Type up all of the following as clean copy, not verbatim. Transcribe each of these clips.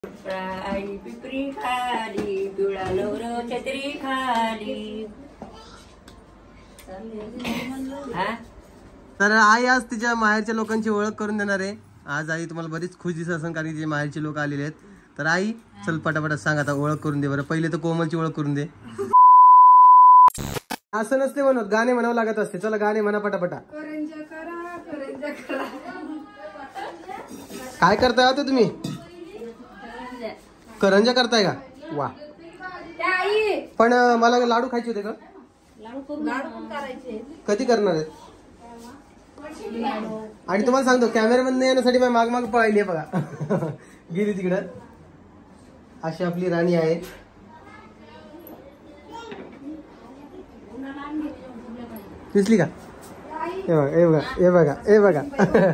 आई पिपरी खाली पिवळा नवर छत्री खाली. तर आई आज तिच्या माहेरच्या लोकांची ओळख करून देणार आहे. आज आई तुम्हाला बरीच खुश दिसत असेल कारण तिचे माहेरचे लोक आलेले आहेत. तर आई चल पटापट सांग आता ओळख करून दे बरं. पहिले तर कोमलची ओळख करून दे. असं नसते म्हणत गाणे म्हणावं लागत असते. चला गाणे म्हणा पटापटा. काय करताय आता तुम्ही? करंजा करताय का? वा. पण मला लाडू खायचे होते का? कधी करणार आहेत? आणि तुम्हाला सांगतो कॅमेरामॅन येण्यासाठी माग माग पळायली बघा. गेली तिकडं. अशी आपली राणी आहे. दिसली का? हे बघा हे बघा हे बघा.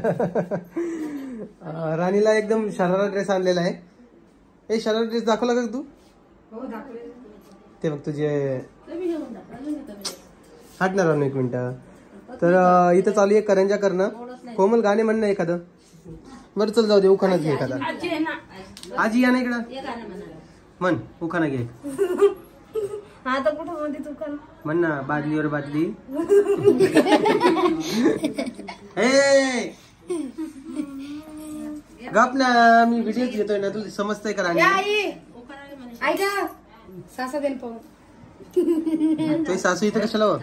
राणीला एकदम शरारा ड्रेस आणलेला आहे. हे शरारा ड्रेस दाखवला का तू? ते बघ तुझे हटणार एक मिनिट. तर इथं चालू आहे करंजा करणं. कोमल गाणे म्हणणं एखादं. बरं चल जाऊ दे उखाणा घे एखादा. आजी या ना इकडं. म्हण उखाणा घे. आता कुठं म्हणते तू कर म्हण ना. बादलीवर बादली. गप ना मी व्हिडिओ घेतोय ना. तुला समजतंय का राणी? ऐक सासा देन पाहू. तुझी सासू इथं कशाला हो?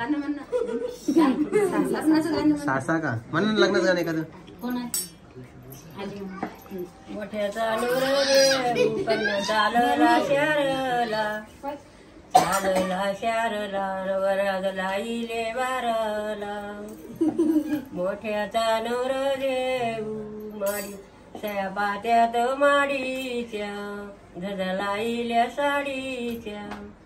सासा का म्हणा लग्नाचं गाणं एखादं. मोठ्याचा चालला शारला चालला शारला वरागला इले वारला. मोठ्याचा नवर देऊ माडी सया पात्यात माडीच्या झजला इल्या साडीच्या.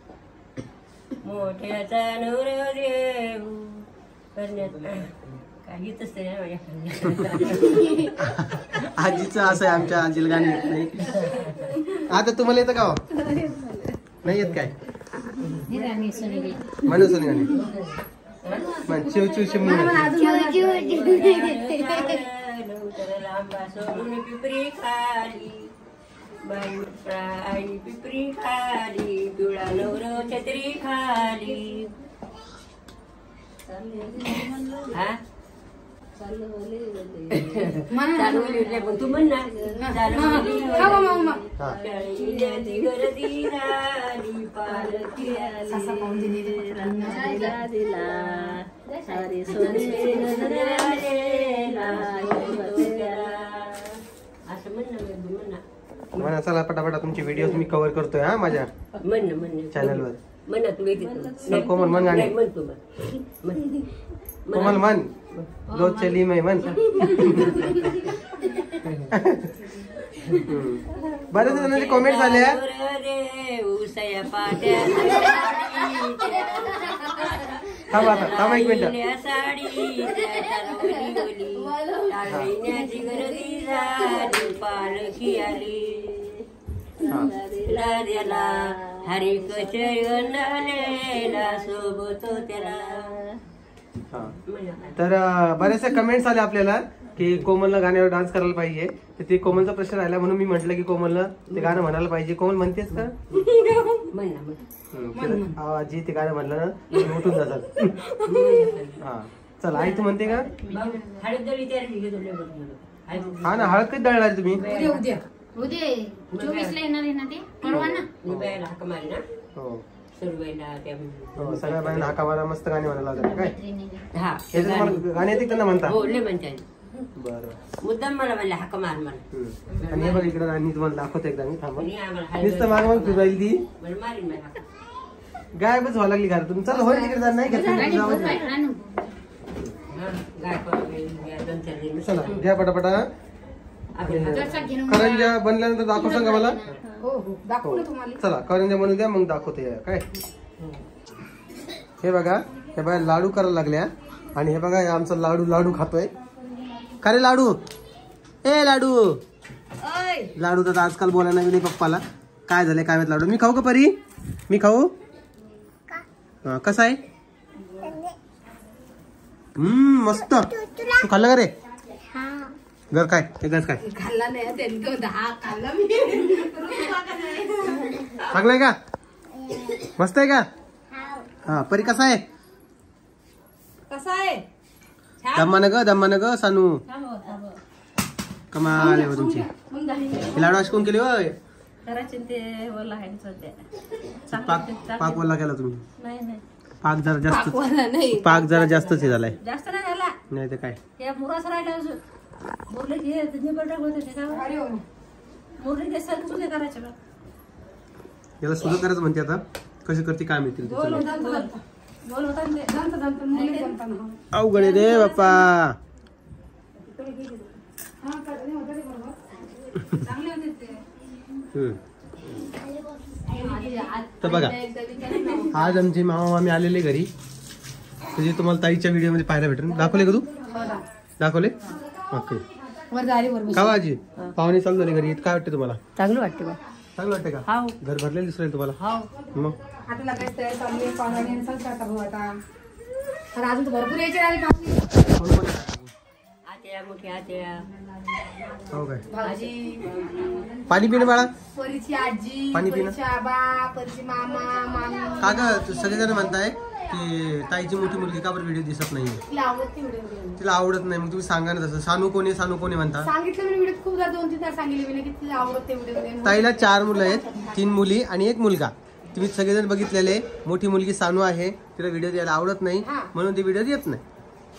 मोठ्याचा नवर देऊ करण्यात काहीच नाही. आजीचं असं आहे. आमच्या आजीला गाणी येत नाही. आता तुम्हाला येतं का? नाही येत काय? म्हणू सोनी गाणी म्हण. चिव चिव चिमणी लांबा सोडून पिपरी खाली बाई पिपरी खाली पिवळा नवर छत्री खाली. पण तू म्हण ना. असं म्हण ना. म्हणा चला पटापटा तुमची व्हिडिओ मी कव्हर करतोय हा माझ्या चॅनलवर. म्हणा तू कोमल म्हण गाणे. कोमल म्हण. रोज चली मैं म्हण. बरेच जणांचे कॉमेंट झाले. थांबा थांबा एक मिनिट. हरी कचयला सोबत त्याला. तर बरेचसे कमेंट्स आले आपल्याला की कोमलला गाण्यावर डान्स करायला पाहिजे. तर ते कोमलचा प्रश्न राहिला म्हणून मी म्हटलं की कोमलला ते गाणं म्हणायला पाहिजे. कोमल म्हणतेस का? आजी ते गाणं म्हणलं ना उठून जातात. हा चल आई तू म्हणते का? हा ना हळद कधी दळणार तुम्ही? उद्या 24 ला येणार आहे ना ते परवा ना. हो सगळ्या बायांना हाका मारा. मस्त गाणी म्हणायला लागतात काय? हे तुम्हाला गाणी येते त्यांना म्हणता? बरं मुद्दाम मला म्हणले हाक मार मला. आणि हे बघ इकडे राणी तुम्हाला दाखवतो एकदा. मी थांबा नुसतं माग मग फिरायला ती गायबच व्हायला लागली घरातून. चल होय तिकडे जा. नाही चला घ्या पटापटा. करंजा बनल्यानंतर दाखव सांगा मला. चला करंजा बनवून द्या मग दाखवते काय. हे बघा हे बघा लाडू करायला लागल्या. आणि हे बघा आमचा लाडू लाडू खातोय. का रे लाडू? ए लाडू लाडू तर आजकाल बोलायला नाही पप्पाला. काय झालंय काय माहित लाडू. मी खाऊ का परी? मी खाऊ? कसा आहे? मस्त. तू खाल्लं का रे? घर काय ते गज काय खाल्ला नाही त्यांनी तो 10 खाल्ला मी. चांगलंय का मस्त आहे का हा परी कसा आहे कसा आहे दम्मान ग सानू कमाल आहे तुमची लाडू अशी कोण केली होय करायचे ते ओला आहे सध्या पाक वल्ला केला तुम्ही नाही नाही पाक जरा जास्त नाही पाक जरा जास्तच हे झालाय जास्त नाही झाला नाही तर काय या मुरास राहिला अजून मुरले घे निबड होते ते का मुरले घे सर तुझे करायचे बघ याला सुद्धा करायचं म्हणते आता कशी करते काय माहिती बोल होता अवघड आहे रे बाप्पा तर बघा आज आमचे मामा मामी आलेले घरी म्हणजे तुम्हाला ताईच्या व्हिडिओ मध्ये पाहायला भेटेल दाखवले का तू दाखवले ओके का आजी पाहुणे चालू झाले घरी काय वाटते तुम्हाला चांगलं वाटते बा चांगलं वाटते का घर भरलेलं दिसलं तुम्हाला मग आता अजून भरपूर यायचे आत्या मोठी आत्या हो काय भाजी पाणी पिणं बाळा परीची आजी पाणी पिणं? परीची आबा परीची मामा मामी का ग सगळेजण म्हणताय की ताईची मोठी मुलगी का बरं व्हिडिओ दिसत नाहीये तिला आवडते व्हिडिओ तिला आवडत नाही मग तुम्ही सांगा ना तसं सानू कोणी म्हणता सांगितलं मी व्हिडिओ खूप 2-3 तास सांगितले मी की तिला आवडते व्हिडिओ ताईला 4 मुलं आहेत 3 मुली आणि 1 मुलगा तुम्ही सगळेजण बघितलेले मोठी मुलगी सानू आहे तिला व्हिडिओ द्यायला आवडत नाही म्हणून ती व्हिडिओ येत नाही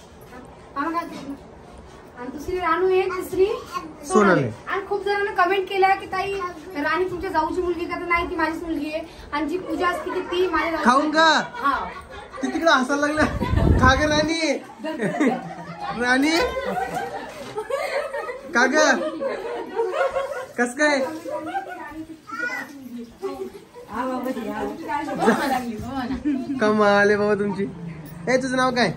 आणि दुसरी रानू आहे तिसरी सोनाली आणि खूप जणांना कमेंट केलं की ताई राणी तुमच्या जाऊची मुलगी का तर नाही ती माझीच मुलगी आहे आणि जी पूजा असते की ती माझ्या जाऊची खाऊन का हा ती तिकडे हसायला लागला का ग राणी राणी का ग कस काय कमाल आहे बाबा तुमची हे तुझं नाव काय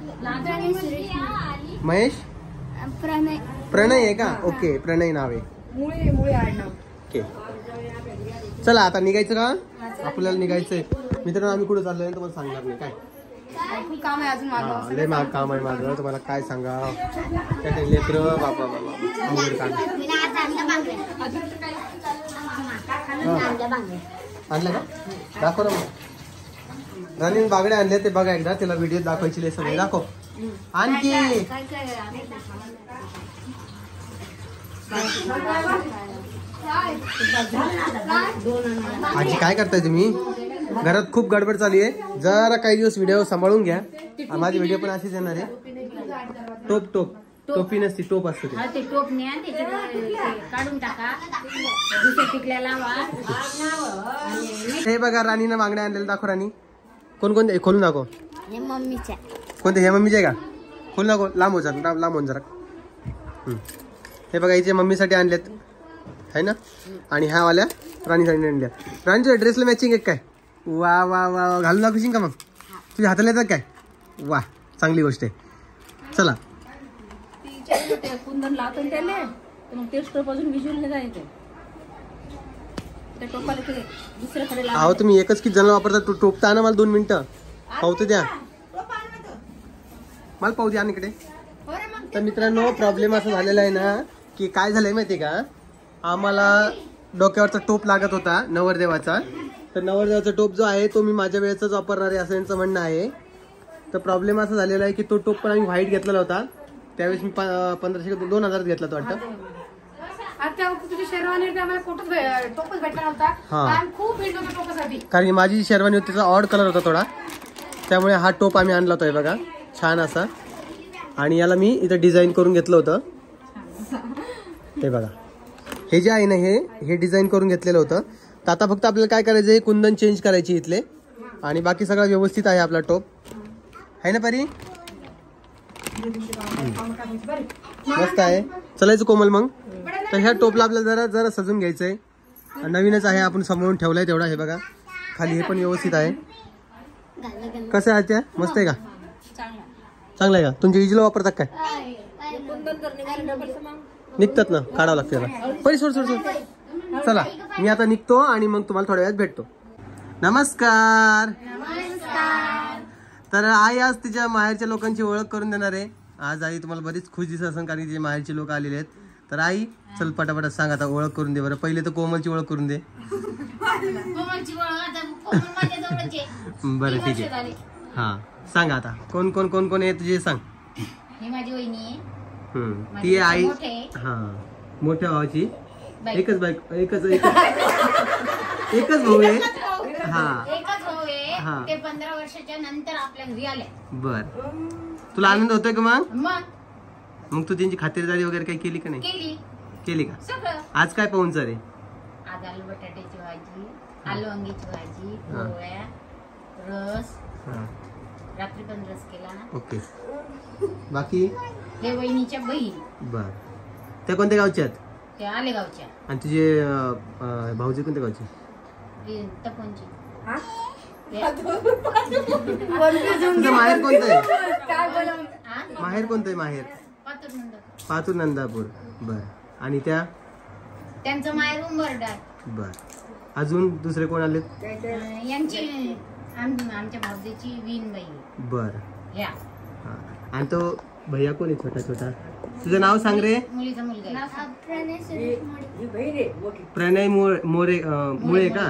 महेश प्रणय आहे का ओके प्रणय नाव आहे मुळे आडनाव ओके चला आता निघायचं का आपल्याला निघायचंय मित्रांनो आम्ही कुठे चाललोय तुम्हाला सांगणार नाही काय खूप काम आहे अजून माझं लय महाग काम आहे माझं तुम्हाला काय सांगा त्या लेकर बाबा आणलं का दाखव ना मग राणी बागड्या आणल्या ते बघा एकदा तिला व्हिडिओ दाखवायची सगळे दाखव आणखी आजी काय करताय तुम्ही घरात खूप गडबड चालू आहे जरा काही दिवस व्हिडिओ सांभाळून घ्या माझी व्हिडिओ पण अशीच येणार आहे टोपी नसती टोप असते ते टोप न्या काढून टाका दुसऱ्या पिकल्या लावा हे बघा राणीनं बांगड्या आणलेल्या दाखव राणी कोणते खोलून दाखव मम्मीच्या कोणते हे मम्मीचे का खोलून दाखव लांब होऊन जरा हे बघा इथे मम्मीसाठी आणलेत है ना आणि ह्या वाल्या राणीसाठी आणल्या राणीच्या ड्रेसला मॅचिंग एक काय वा वा वा घालून दाखवशील का मग तुझ्या हाताला येतात काय वा चांगली गोष्ट आहे चला कुंदन लावतो त्याने मग ते स्टोप अजून विज्युअल जायचं त्या टोपाला ते दुसऱ्याकडे अहो तुम्ही एकच किती जण वापरता टोपता आणा मला 2 मिनिटं पाहतो द्या मला पाहू द्या इकडे तर मित्रांनो प्रॉब्लेम असा झालेला आहे ना की काय झालंय माहितीये का आम्हाला डोक्यावरचा टोप लागत होता नवरदेवाचा तर नवरदेवाचा टोप जो आहे तो मी माझ्या वेळेचाच वापरणार आहे असं यांचं म्हणणं आहे तर प्रॉब्लेम असा झालेला आहे की तो टोप पण आम्ही व्हाईट घेतलेला होता त्यावेळेस मी 1500-2000 घेतला तो वाटतं कारण माझी शेरवानी होती त्याचा ऑड कलर होता थोडा त्यामुळे हा टोप आम्ही आणला होता बघा छान असा आणि याला मी इथं डिझाईन करून घेतलं होतं ते बघा हे जे आहे ना हे डिझाईन करून घेतलेलं होतं तर आता फक्त आपल्याला काय करायचं आहे कुंदन चेंज करायची इथले आणि बाकी सगळं व्यवस्थित आहे आपला टोप आहे ना परी मस्त आहे चलायचं कोमल मग तर ह्या टोपला आपल्याला जरा सजून घ्यायचंय नवीनच आहे आपण सांभाळून ठेवलाय तेवढा हे बघा खाली हे पण व्यवस्थित आहे कसं आहे त्या मस्त आहे का चांगलं आहे का तुमच्या इजीला वापरतात काय निघतात ना काढावं लागतं त्याला परी सोड चला मी आता निघतो आणि मग तुम्हाला थोड्या वेळात भेटतो नमस्कार तर आई आज तिच्या माहेरच्या लोकांची ओळख करून देणार आहे आज आई तुम्हाला बरीच खुश दिसत असेल कारण तिचे माहेरचे लोक आलेले आहेत तर आई चल पटापटा सांग आता, ओळख करून दे बरं. पहिले तर कोमलची ओळख करून दे. कोमलची ओळख आता कोमल माझ्या जवळच आहे. बरं ठीक आहे. झाली. हा सांग आता कोण कोण कोण कोण आहे तुझे सांग. ही माझी वहिनी आहे. ती आहे आई. मोठे आहे. हा मोठ्या भावाची बाई. एकच बाईक एकच भाऊ आहे. हा एकच भाऊ आहे. हा. ते 15 वर्षाच्या नंतर आपल्या घरी आले. बर तुला आनंद होतोय का मग? मग तू त्यांची खातिरदारी वगैरे काही केली का नाही? केली का? सगळं. आज काय पाहुणचार आहे? आज आलू बटाट्याची भाजी, आलू वांग्याची भाजी, हा. पोळ्या, रस. हा रात्री पण रस केला. ओके. बाकी हे वहिनीच्या बहीण. बर त्या कोणत्या गावच्या आहेत? ते आलेगावच्या. आणि तुझे भाऊजी कोणत्या गावचे? तपोनची. तुझं माहेर कोणतं आहे? हा? माहेर कोणतं आहे? माहेर पातूर नंदापूर. बर आणि त्या त्यांचं माहेर उंबरडा. बर अजून दुसरे कोण आलेत? यांची आमच्या भाऊजीची वीणबाई. बर ह्या हा. आणि तो भैया कोण आहे छोटा छोटा? तुझं नाव सांग रे. मुलीचा मुलगा. प्रणय मुळे का?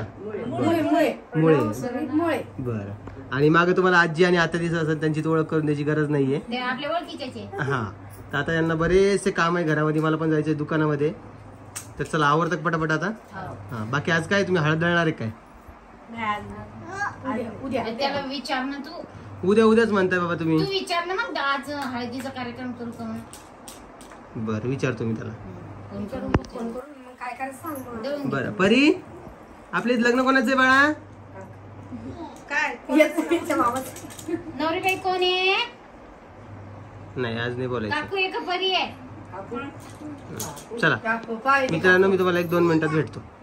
मुळे. बर आणि मागे तुम्हाला आजी आणि आता दिसत असेल, त्यांची ओळख करून द्यायची गरज नाहीये. ते आपल्या ओळखीचे. हा तर आता यांना बरेचसे काम आहे घरामध्ये, मला पण जायचंय दुकानामध्ये. तर चला आवडतं पटापट आता. हा बाकी आज काय तुम्ही हळद दळणार आहे काय? त्याला विचार ना तू. उद्याच म्हणताय बाबा तुम्ही. तू विचार ना मग आज हळदीचा कार्यक्रम करू का म्हणून. बरं विचारतो मी त्याला. फोन करून काय करायचं सांग देऊन दे. बरं परी आपले लग्न कोणाचं आहे बाळा? नवरीबाई कोण आहे? नाही आज नाही बोलायचं. काकू आहे का परी आहे? चला मित्रांनो मी तुम्हाला 1-2 मिनिटात भेटतो.